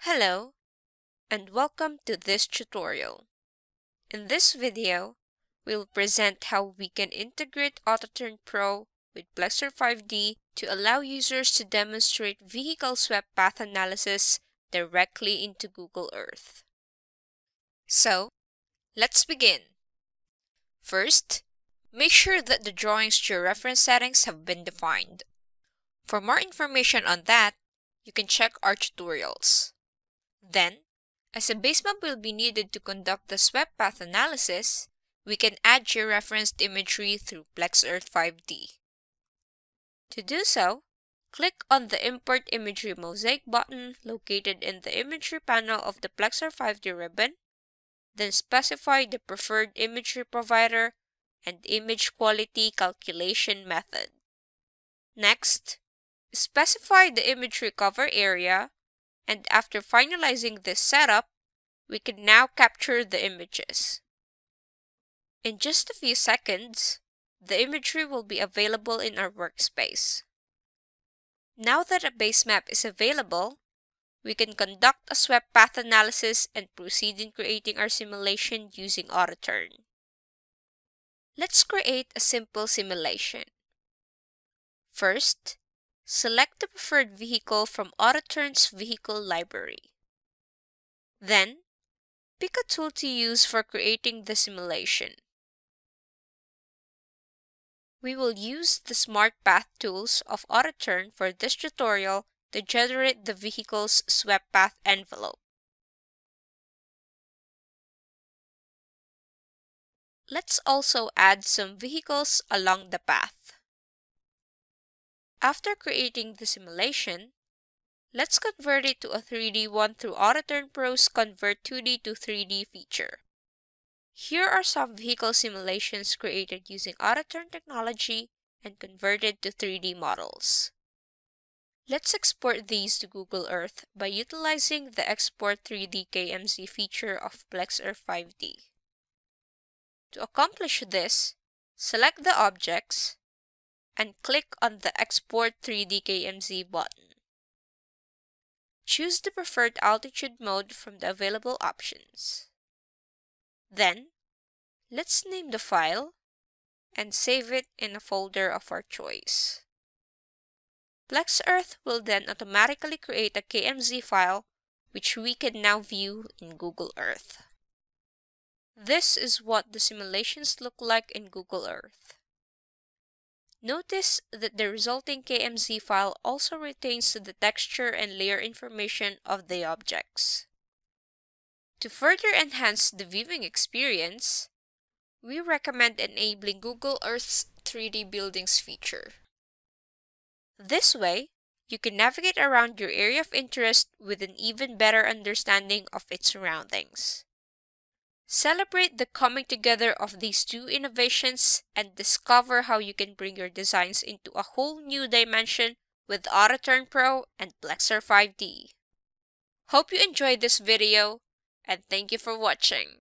Hello, and welcome to this tutorial. In this video, we'll present how we can integrate AutoTURN Pro with Plex-Earth 5D to allow users to demonstrate vehicle swept path analysis directly into Google Earth. So, let's begin. First, make sure that the drawing's georeference settings have been defined. For more information on that, you can check our tutorials. Then, as a base map will be needed to conduct the swept path analysis, we can add georeferenced imagery through Plex-Earth 5D. To do so, click on the Import Imagery Mosaic button located in the Imagery panel of the Plex-Earth 5D ribbon, then specify the preferred imagery provider and image quality calculation method. Next, specify the imagery cover area, and after finalizing this setup, we can now capture the images. In just a few seconds, the imagery will be available in our workspace. Now that a base map is available, we can conduct a swept path analysis and proceed in creating our simulation using AutoTURN. Let's create a simple simulation. First, select the preferred vehicle from AutoTURN's vehicle library. Then, pick a tool to use for creating the simulation. We will use the Smart Path tools of AutoTURN for this tutorial to generate the vehicle's swept path envelope. Let's also add some vehicles along the path. After creating the simulation, let's convert it to a 3D one through AutoTURN Pro's Convert 2D to 3D feature. Here are some vehicle simulations created using AutoTURN technology and converted to 3D models. Let's export these to Google Earth by utilizing the Export 3D KMZ feature of Plex-Earth 5D. To accomplish this, select the objects and click on the Export 3D KMZ button. Choose the preferred altitude mode from the available options. Then, let's name the file and save it in a folder of our choice. Plex-Earth will then automatically create a KMZ file which we can now view in Google Earth. This is what the simulations look like in Google Earth. Notice that the resulting KMZ file also retains the texture and layer information of the objects. To further enhance the viewing experience, we recommend enabling Google Earth's 3D Buildings feature. This way, you can navigate around your area of interest with an even better understanding of its surroundings. Celebrate the coming together of these two innovations and discover how you can bring your designs into a whole new dimension with AutoTURN Pro and Plex-Earth 5D. Hope you enjoyed this video, and thank you for watching.